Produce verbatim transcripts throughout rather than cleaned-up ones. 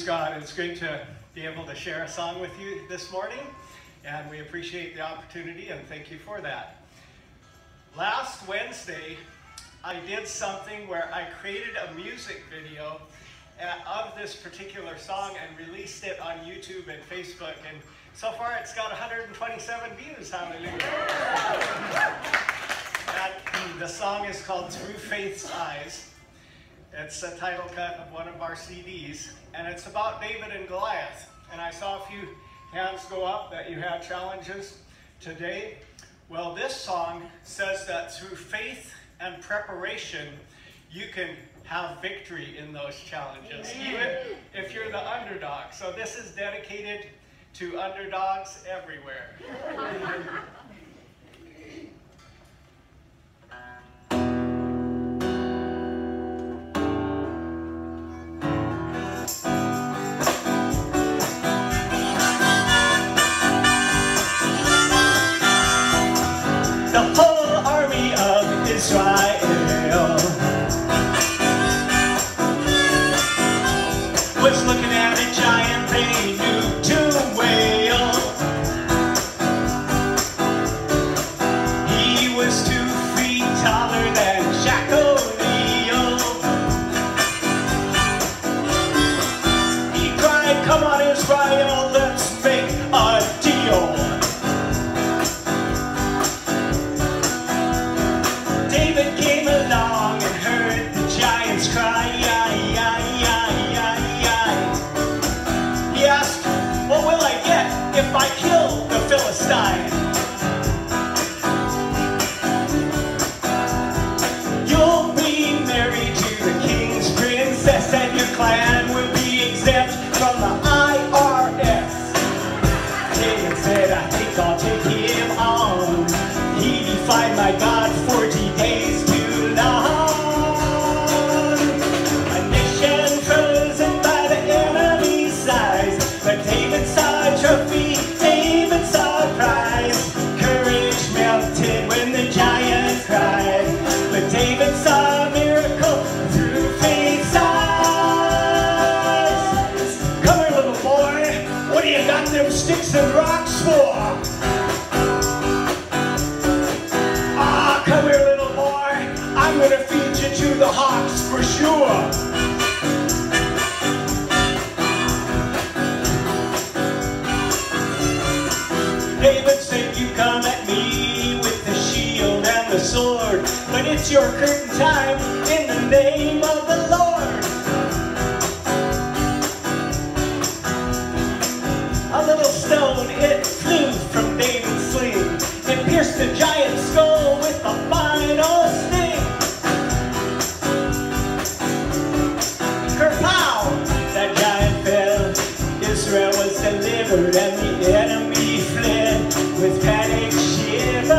God. It's great to be able to share a song with you this morning, and we appreciate the opportunity and thank you for that. Last Wednesday, I did something where I created a music video of this particular song and released it on YouTube and Facebook, and so far it's got one hundred twenty-seven views. Hallelujah. And the song is called Through Faith's Eyes. It's a title cut of one of our C Ds, and it's about David and Goliath. And I saw a few hands go up that you had challenges today. Well, this song says that through faith and preparation, you can have victory in those challenges, even if you're the underdog. So this is dedicated to underdogs everywhere. Was looking at a giant they knew to wail. He was two feet taller than Jack O'Neill. He cried, "Come on, Israel, let's make a deal." David came along and heard the giants cry. What will I get if I kill the Philistine? You'll be married to the king's princess, and your clan will be exempt from the I R S. David said, "I think I'll take him on." He defied my God forty days too long. A nation frozen by the enemy's size, but David saw a trophy, David saw a prize. Courage melted when the giant cried, but David saw a miracle through faith's eyes. Come here, little boy, what do you got them sticks and rocks for? Ah, come here, little boy, I'm gonna feed you to the hawks for sure. David said, "You come at me with the shield and the sword, but it's your curtain time in the name of the Lord." A little stone, it flew from David's sling. It pierced the giant's skull with a final sting. Kerpow! That giant fell. Israel was delivered and the enemy fled with panic shivers.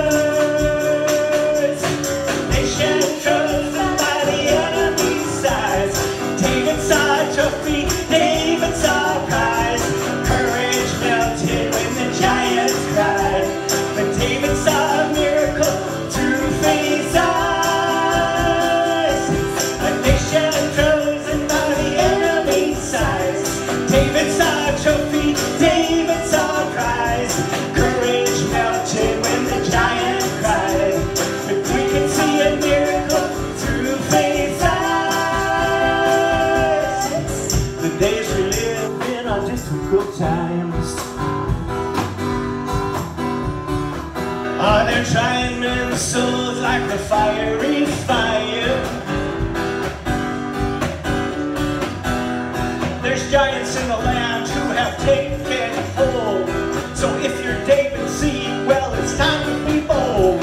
Nation frozen by the enemy's size. David saw a trophy, David saw a prize. Courage melted when the giants cried, but David saw a miracle through faith's eyes. A nation frozen by the enemy's size. David saw a trophy, David saw a prize. Courage melted when the giant cried, but we can see a miracle through faith's eyes. The days we live in are difficult times. Are there trying men's souls like the fiery fire? There's giants in the land who have taken hold. So if you're David's seed, well, it's time to be bold.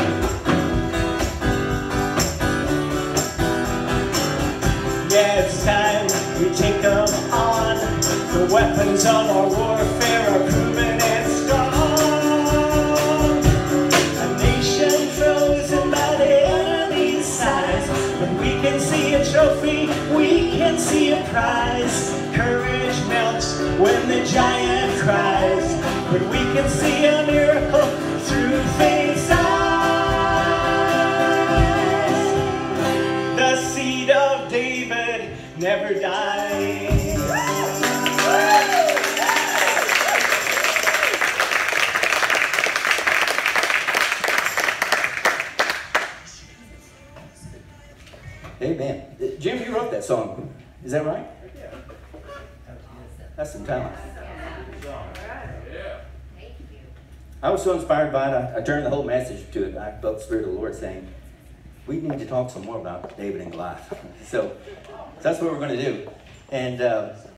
Yeah, it's time we take them on. The weapons of our warfare are proven and strong. A nation frozen by the enemy's size, but we can see a trophy, we can see a prize. Courage melts when the giant cries, but we can see a miracle through faith's eyes. The seed of David never dies. Amen. Jim, you wrote that song. Is that right? That's some talent. I was so inspired by it, I, I turned the whole message to it. I felt the Spirit of the Lord saying, we need to talk some more about David and Goliath. so, so that's what we're going to do. And uh,